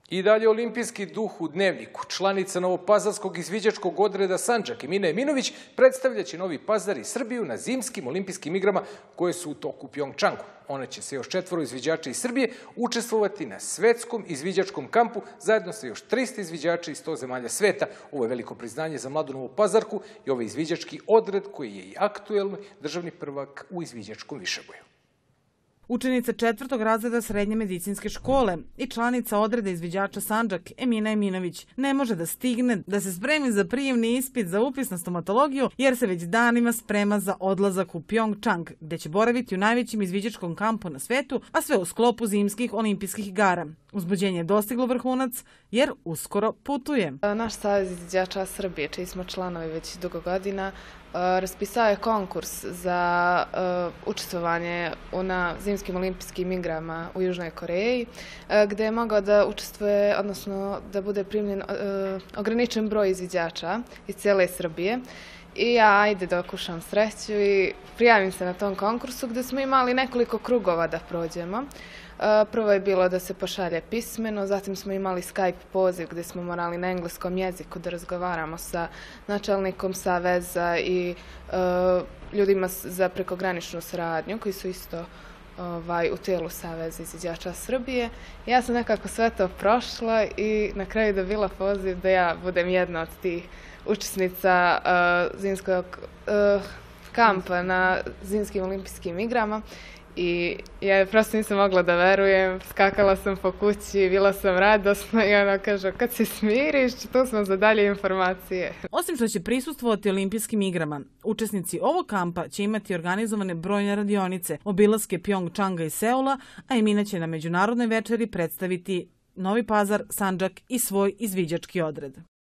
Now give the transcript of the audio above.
I dalje olimpijski duh u dnevniku. Članica novopazarskog izviđačkog odreda Sandžak Emina Eminović predstavljaće Novi Pazar i Srbiju na zimskim olimpijskim igrama koje su u toku u Pjongčangu. Ona će se još 4 izviđača iz Srbije učestvovati na svetskom izviđačkom kampu zajedno sa još 300 izviđača iz 100 zemalja sveta. Ovo je veliko priznanje za mladu Novopazarku i ovaj izviđački odred koji je i aktuelni državni prvak u izviđačkom višeboju. Učenica 4. razreda srednje medicinske škole i članica odreda izviđača Sandžak Emina Eminović ne može da stigne da se spremi za prijemni ispit za upis na stomatologiju jer se već danima sprema za odlazak u Pjongčang, gde će boraviti u najvećem izviđačkom kampu na svetu, a sve u sklopu zimskih olimpijskih igara. Uzbuđenje je dostiglo vrhunac jer uskoro putuje. Naš savez izviđača Srbije, čiji smo članovi već dugo godina, raspisao je konkurs za učestvovanje na zimskim olimpijskim igrama u Južnoj Koreji, gde je mogao da učestvuje, odnosno da bude primljen ograničen broj izviđača iz cijele Srbije. I ja ajde da okušam sreću i prijavim se na tom konkursu gde smo imali nekoliko krugova da prođemo. Prvo je bilo da se pošalje pismeno, zatim smo imali Skype poziv gde smo morali na engleskom jeziku da razgovaramo sa načelnikom saveza i ljudima za prekograničnu saradnju koji su isto u tijelu Saveza izviđača Srbije. Ja sam nekako sve to prošla i na kraju dobila poziv da ja budem jedna od tih učesnica zimskog kampa na zimskim olimpijskim igrama. I ja prosto nisam mogla da verujem, skakala sam po kući, bila sam radosna i ona kaže, kad se smiriš, tu smo za dalje informacije. Osim što će prisustvovati olimpijskim igrama, učesnici ovog kampa će imati organizovane brojne radionice, obilaske Pjongčanga i Seula, a Emina će na međunarodnoj večeri predstaviti Novi Pazar, Sandžak i svoj izviđački odred.